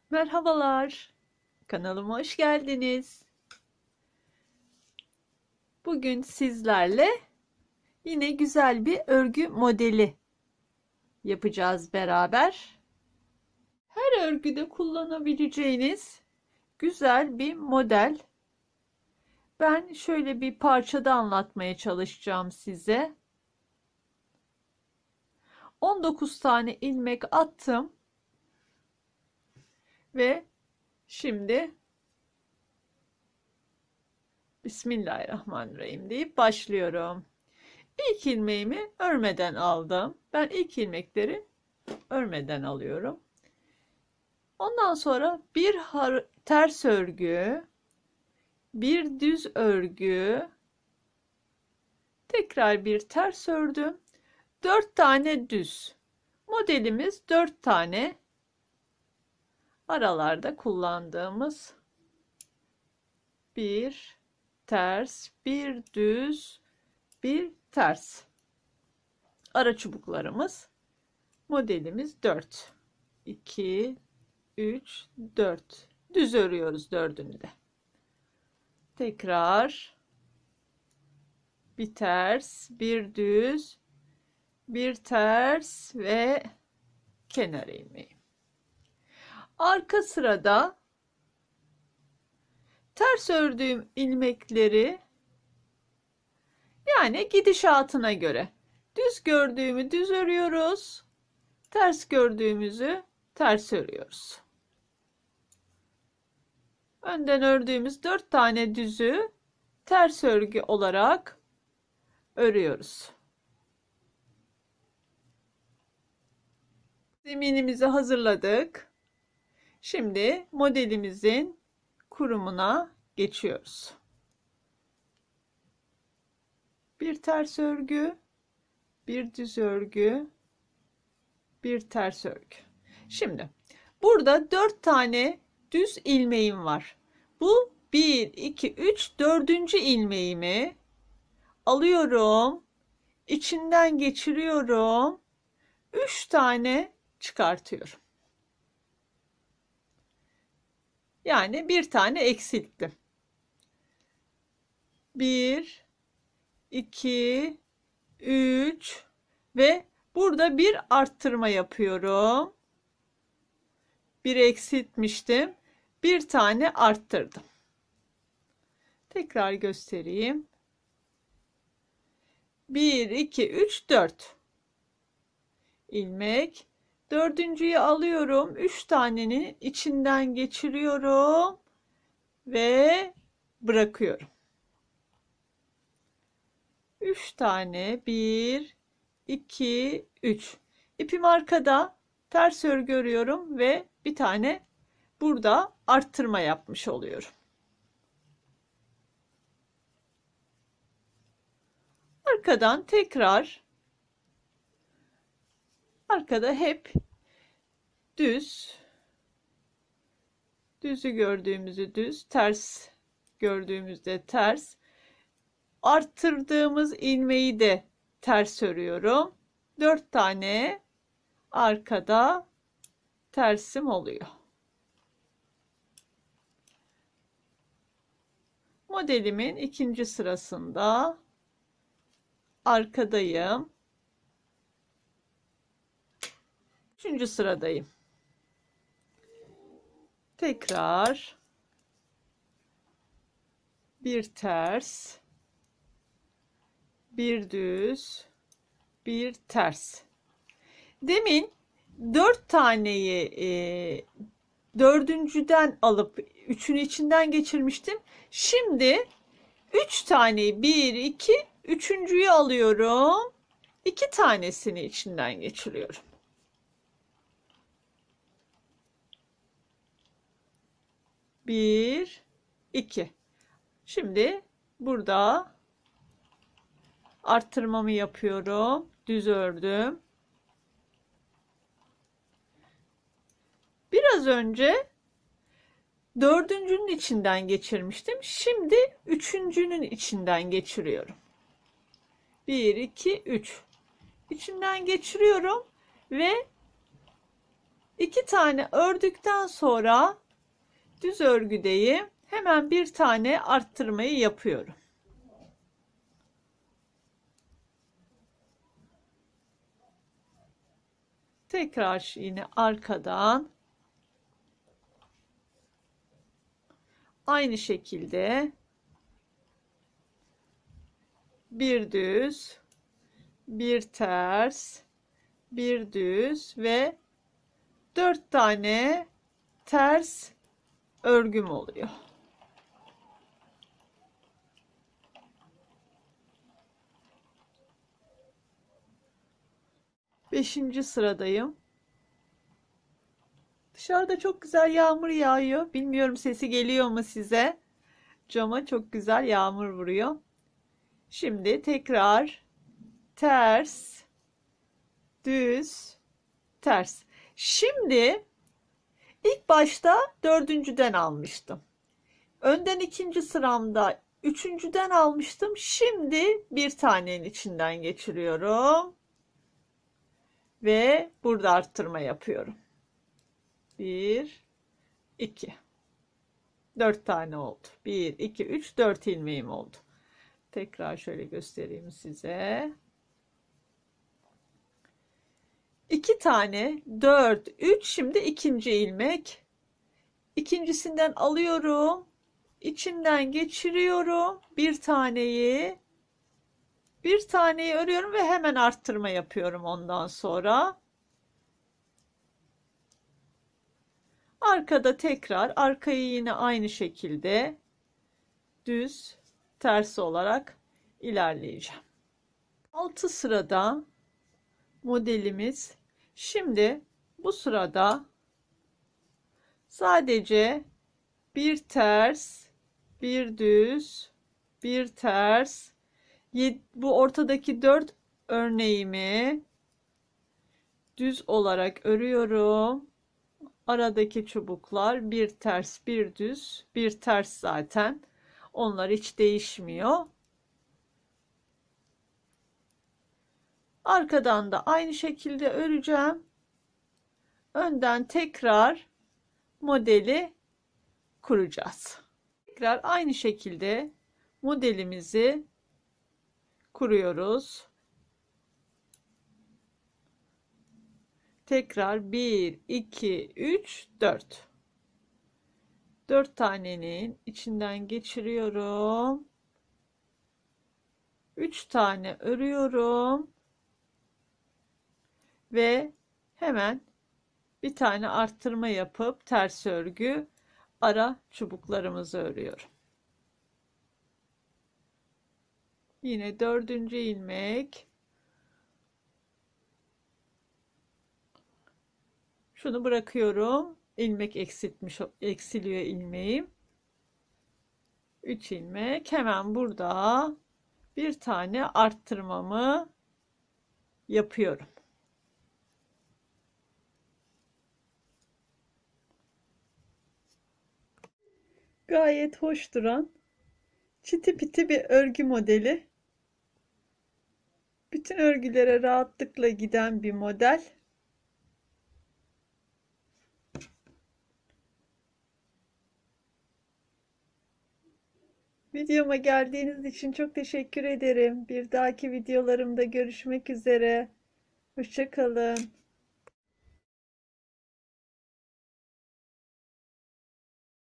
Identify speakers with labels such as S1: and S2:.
S1: Merhabalar, kanalıma hoş geldiniz. Bugün sizlerle yine güzel bir örgü modeli yapacağız beraber. Her örgüde kullanabileceğiniz güzel bir model. Ben şöyle bir parçada anlatmaya çalışacağım size. 19 tane ilmek attım ve şimdi Bismillahirrahmanirrahim deyip başlıyorum. İlk ilmeğimi örmeden aldım. Ben ilk ilmekleri örmeden alıyorum. Ondan sonra bir ters örgü, bir düz örgü, tekrar bir ters ördüm. 4 tane düz. Modelimiz 4 tane aralarda kullandığımız bir ters, bir düz, bir ters. Ara çubuklarımız. Modelimiz 4. 2, 3, 4. Düz örüyoruz dördünü de. Tekrar bir ters, bir düz, bir ters ve kenar ilmeği. Arka sırada ters ördüğüm ilmekleri yani gidişatına göre düz gördüğümü düz örüyoruz, ters gördüğümüzü ters örüyoruz. Önden ördüğümüz 4 tane düzü ters örgü olarak örüyoruz. Zeminimizi hazırladık. Şimdi modelimizin kurumuna geçiyoruz. Bir ters örgü, bir düz örgü, bir ters örgü. Şimdi burada 4 tane düz ilmeğim var. Bu 1, 2, 3, 4. ilmeğimi alıyorum. İçinden geçiriyorum. 3 tane çıkartıyorum. Yani bir tane eksilttim. 1, 2, 3 ve burada bir arttırma yapıyorum. Bir eksiltmiştim. Bir tane arttırdım. Tekrar göstereyim. 1, 2, 3, 4 ilmek. Dördüncüyü alıyorum. 3 tanenin içinden geçiriyorum ve bırakıyorum. 3 tane 1, 2, 3. İpim arkada, ters örgü örüyorum ve bir tane burada arttırma yapmış oluyorum. Arkadan tekrar arkada hep düz, düzü gördüğümüzü düz, ters gördüğümüzde ters, arttırdığımız ilmeği de ters örüyorum. 4 tane arkada tersim oluyor. Modelimin ikinci sırasında arkadayım. Üçüncü sıradayım. Tekrar bir ters, bir düz, bir ters. Demin 4 taneyi dördüncüden alıp 3'ün içinden geçirmiştim. Şimdi 3 taneyi 1, 2, üçüncüyü alıyorum. 2 tanesini içinden geçiriyorum. Bir, iki. Şimdi burada arttırmamı yapıyorum. Düz ördüm. Biraz önce dördüncünün içinden geçirmiştim. Şimdi üçüncünün içinden geçiriyorum. 1, 2, 3. İçinden geçiriyorum ve 2 tane ördükten sonra düz örgüdeyim. Hemen bir tane arttırmayı yapıyorum. Tekrar yine arkadan aynı şekilde bir düz, bir ters, bir düz ve 4 tane ters örgüm oluyor. Beşinci sıradayım. Dışarıda çok güzel yağmur yağıyor. Bilmiyorum sesi geliyor mu size? Cama çok güzel yağmur vuruyor. Şimdi tekrar ters, düz, ters. Şimdi ilk başta dördüncüden almıştım. Önden ikinci sıramda üçüncüden almıştım. Şimdi bir tanenin içinden geçiriyorum. Ve burada arttırma yapıyorum. 1, 2. 4 tane oldu. 1, 2, 3, 4 ilmeğim oldu. Tekrar şöyle göstereyim size. 2 tane, 4, 3. Şimdi ikinci ilmek. İkincisinden alıyorum. İçinden geçiriyorum. Bir taneyi örüyorum ve hemen arttırma yapıyorum ondan sonra. Arkada tekrar arkayı yine aynı şekilde düz ters olarak ilerleyeceğim. 6 sırada modelimiz. Şimdi bu sırada sadece bir ters, bir düz, bir ters, bu ortadaki 4 örneğimi düz olarak örüyorum. Aradaki çubuklar bir ters, bir düz, bir ters zaten. Onlar hiç değişmiyor. Arkadan da aynı şekilde öreceğim. Önden tekrar modeli kuracağız. Tekrar aynı şekilde modelimizi kuruyoruz. Tekrar 1, 2, 3, 4. 4 tanenin içinden geçiriyorum. 3 tane örüyorum. Ve hemen bir tane arttırma yapıp ters örgü ara çubuklarımızı örüyorum. Yine 4. ilmek. Şunu bırakıyorum. İlmek eksiliyor ilmeğim. 3 ilmek. Hemen burada bir tane arttırmamı yapıyorum. Gayet hoş duran çiti piti bir örgü modeli. Bütün örgülere rahatlıkla giden bir model. Videoma geldiğiniz için çok teşekkür ederim. Bir dahaki videolarımda görüşmek üzere. Hoşça kalın.